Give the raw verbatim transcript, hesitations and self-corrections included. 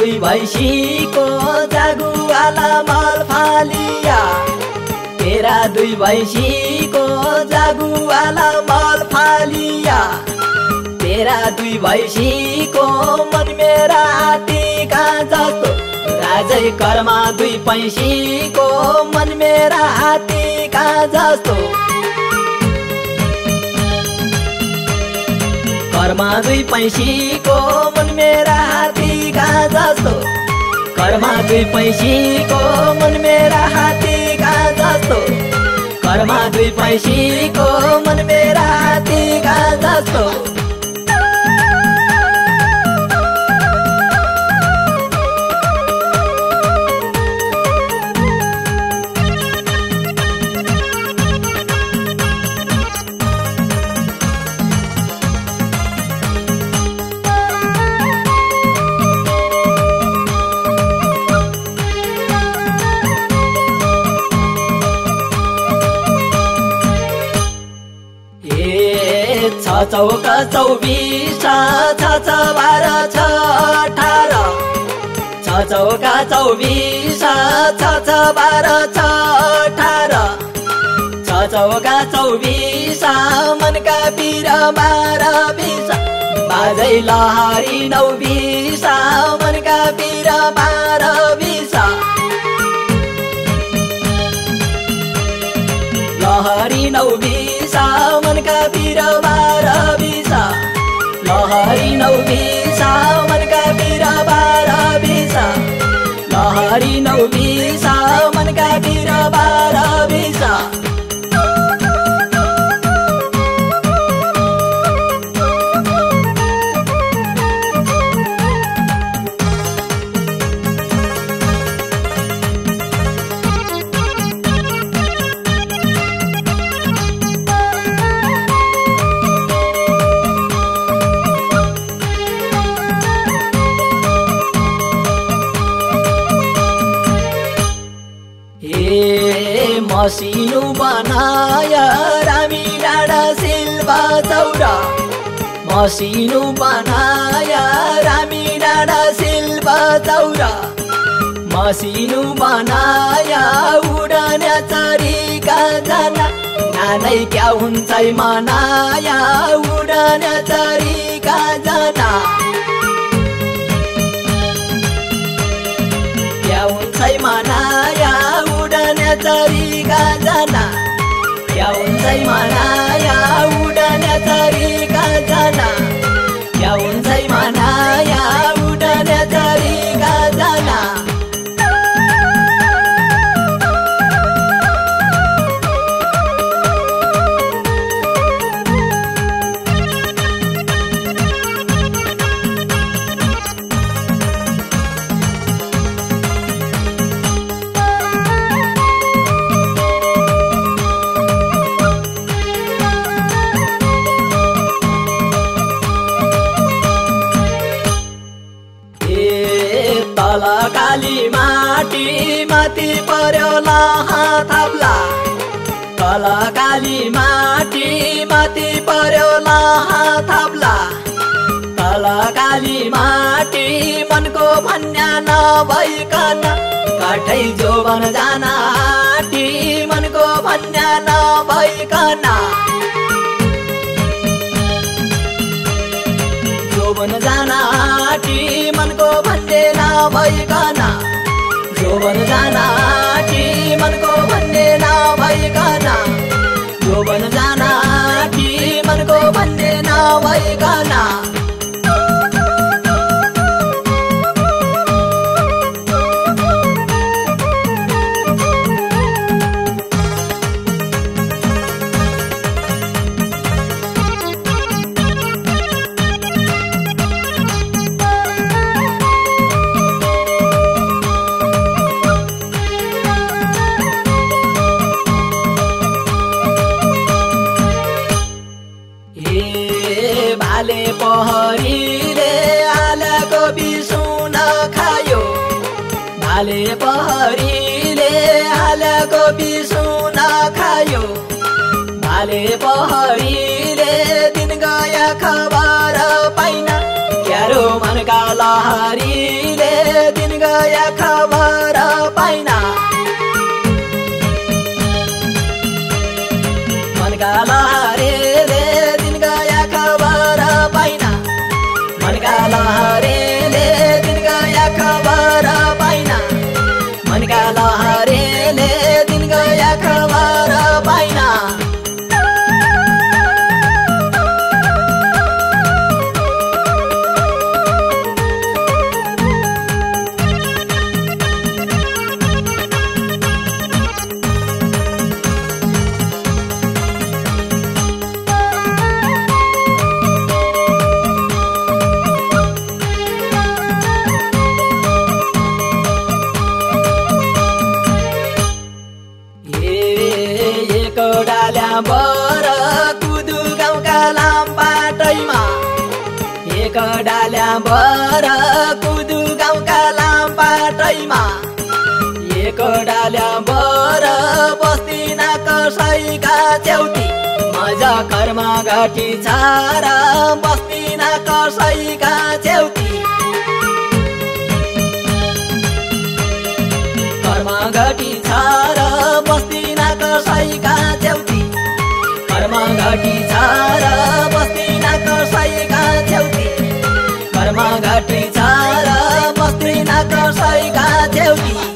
दुई भैँसीको जागुवाला मल फालिया तेरा दुई भैँसीको जागुवाला मल फालिया तेरा दुई भैँसीको मन मेरा टीका जस्तो राजै कर्मा दुई भैँसीको मन मेरा टीका जस्तो कर्मा दुई भैँसीको मन मेरा टीका जस्तो कर्मा दुई भैँसीको मन मेरा टीका जस्तो कर्मा दुई भैँसीको मन मेरा टीका जस्तो चौका चौबिस छ छ बाह्र छ अठार छ चौका चौबिस छ छ बाह्र छ अठार छ चौका चौबिस मनका पिर बाह्र बिस बाजै लहरी नौ बिस मनका पिर बाह्र बिस लहरी नौ बिस मनका पिर बाह्र बिस लहरी नौ बिस मनका पिर बाह्र बिस लहरी नौ बिस मनका पिर बाह्र बिस मसिनो बनाया रामी डाँडा सिल्वा चौरा मसिनो बनाया रामी डाँडा सिल्वा चौरा मसिनो बनाया उडान्या चरीका जना नानै क्या हुन्छ मनाया उडान्या चरीका जना क्या हुन्छ मनाया उडान्या चरीका जना क्या हुन्छ मनाया उडान्या चरीका जना क्या हुन्छ मनाया उडान्या चरीका जना काली माटी माथि पर्यो लहा थाप्ला तल काली माटी माथि पर्यो लहा थाप्ला तल काली माटी मनको भन्या नभइकन काठै जोबन जान आँटी मनको भन्या नभइकन जोबन जान आँटी मनको भन्ने नभइकन जोबन जान आँटी मनको भन्ने नभइकन जोबन जान आँटी मनको भन्ने नभइकन भाले पहरीले आलाको बिसुन खायो भाले पहरीले आलाको बिसुन खायो भाले पहरीले दिन गया खबर पाइन क्यारो मनका लहरीले गया खबर पाइना मनका लहरेले दिन गया खबर पाइना मनका लहरेले दिन गया खबर पाइना मनका लहरेले दिन गया खबर पाइना बर कुदु गाउँका लामपाटैमा एक डाल्या बर कुदु गाउँका लामपाटैमा एक डाल्या बर बस्दिना कसैका च्याउती मजा कर्म घटी छार बस्दिना कसैका च्याउती कर्म घटी छार बस्दिना कसैका च्याउती कर्म घटी छार बस्दिना कसैका च्याउती कर्म घटी छार बस्दिना कसैका च्याउती